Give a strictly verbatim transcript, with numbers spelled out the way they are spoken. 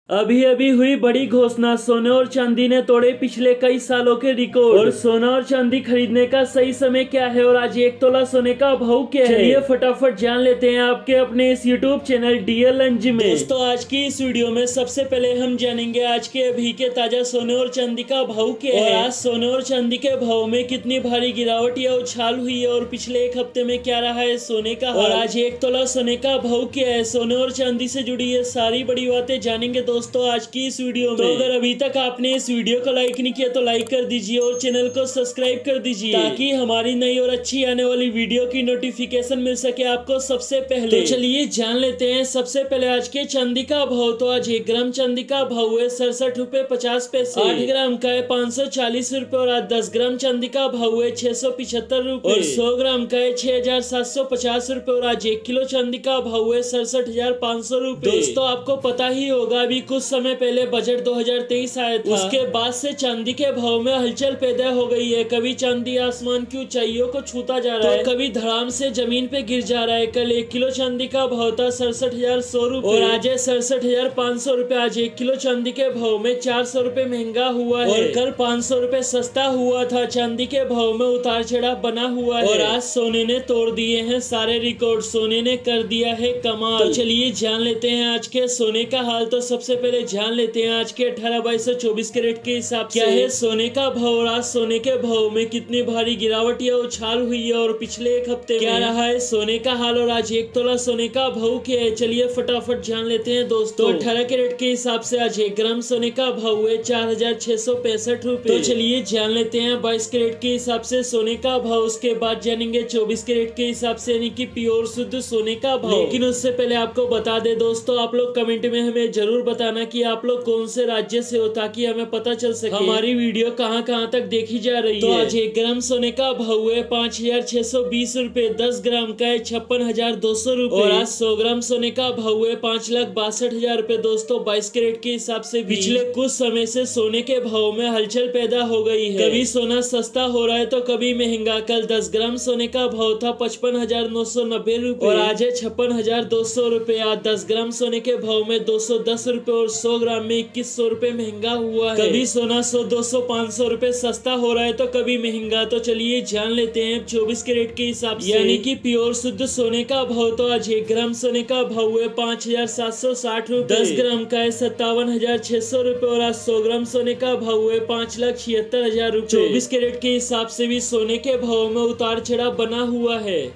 अभी अभी हुई बड़ी घोषणा, सोने और चांदी ने तोड़े पिछले कई सालों के रिकॉर्ड। और सोना और चांदी खरीदने का सही समय क्या है और आज एक तोला सोने का भाव क्या है, चलिए फटाफट जान लेते हैं आपके अपने इस यूट्यूब चैनल डीएल एनजी में। दोस्तों आज की इस वीडियो में सबसे पहले हम जानेंगे आज के अभी के ताजा सोने और चांदी का भाव क्या है, आज सोने और चांदी के भाव में कितनी भारी गिरावट या उछाल हुई है और पिछले एक हफ्ते में क्या रहा है सोने का, और आज एक तोला सोने का भाव क्या है। सोने और चांदी से जुड़ी ये सारी बड़ी बातें जानेंगे दोस्तों आज की इस वीडियो में। तो अगर अभी तक आपने इस वीडियो को लाइक नहीं किया तो लाइक कर दीजिए और चैनल को सब्सक्राइब कर दीजिए ताकि हमारी नई और अच्छी आने वाली वीडियो की नोटिफिकेशन मिल सके आपको सबसे पहले। तो चलिए जान लेते हैं सबसे पहले आज के चांदी का भाव। तो आज एक ग्राम चांदी का भाव है सड़सठ रूपए पचास पैसे, आठ ग्राम का है पाँच सौ चालीस रूपए और आज दस ग्राम चांदी का भाव है छह सौ पिछहत्तर रूपए और सौ ग्राम का है छह हजार सात सौ पचास रूपए और आज एक किलो चांदी का भाव है सड़सठ हजार पाँच सौ रूपए। दोस्तों आपको पता ही होगा अभी कुछ समय पहले बजट दो हज़ार तेईस आया था, उसके बाद से चांदी के भाव में हलचल पैदा हो गई है। कभी चांदी आसमान की ऊंचाइयों को छूता जा रहा है, तो कभी धड़ाम से जमीन पे गिर जा रहा है। कल एक किलो चांदी का भाव था सड़सठ हजार सौ रूपए और आज है सड़सठ हजार पाँच सौ रूपए। आज एक किलो चांदी के भाव में चार सौ रूपए महंगा हुआ है और कल पाँच सौ रूपए सस्ता हुआ था। चांदी के भाव में उतार चढ़ाव बना हुआ है और आज सोने ने तोड़ दिए हैं सारे रिकॉर्ड, सोने ने कर दिया है कमाल। तो चलिए जान लेते हैं आज के सोने का हाल। तो सबसे पहले जान लेते हैं आज के अठारह बाईस सौ चौबीस कैरेट के हिसाब से क्या है सोने का भाव और आज सोने के भाव में कितनी भारी गिरावट या उछाल हुई है और पिछले एक हफ्ते क्या रहा है सोने का हाल और आज एक तोला सोने का भाव क्या है, चलिए फटाफट जान लेते हैं दोस्तों। तो अठारह कैरेट के हिसाब से आज एक ग्राम सोने का भाव है चार हजार छह सौ पैंसठ रूपए। तो चलिए जान लेते हैं बाईस कैरेट के हिसाब से सोने का भाव, उसके बाद जानेंगे चौबीस कैरेट के हिसाब से यानी कि प्योर शुद्ध सोने का भाव। लेकिन उससे पहले आपको बता दे दोस्तों, आप लोग कमेंट में हमें जरूर बताना कि आप लोग कौन से राज्य से हो ताकि हमें पता चल सके हमारी वीडियो कहां कहां तक देखी जा रही तो है। तो आज एक ग्राम सोने का भाव है पाँच हजार छह सौ बीस रूपए, दस ग्राम का है छप्पन हजार दो सौ रूपए और आज सौ ग्राम सोने का भाव है पाँच लाख बासठ हजार रूपए। दोस्तों बाईस कैरेट के हिसाब से पिछले कुछ समय से सोने के भाव में हलचल पैदा हो गई है, कभी सोना सस्ता हो रहा है तो कभी महंगा। कल दस ग्राम सोने का भाव था पचपन हजार नौ सौ नब्बे रूपए और आज है छप्पन हजार दो सौ रूपए। आज दस ग्राम सोने के भाव में दो सौ दस रूपए और सौ ग्राम में इक्कीस सौ रूपए महंगा हुआ है। कभी सोना सौ दो सौ पाँच सौ रूपए सस्ता हो रहा है तो कभी महंगा। तो चलिए जान लेते हैं चौबीस कैरेट के हिसाब से यानी कि प्योर शुद्ध सोने का भाव। तो आज एक ग्राम सोने का भाव है पाँच हजार सात सौ साठ रूपए, दस ग्राम का है सत्तावन हजार छह सौ रूपए और आज सौ ग्राम सोने का भाव है पाँच लाख छिहत्तर हजार रूपए। चौबीस कैरेट के हिसाब से भी सोने के भाव में उतार चढ़ाव बना हुआ है।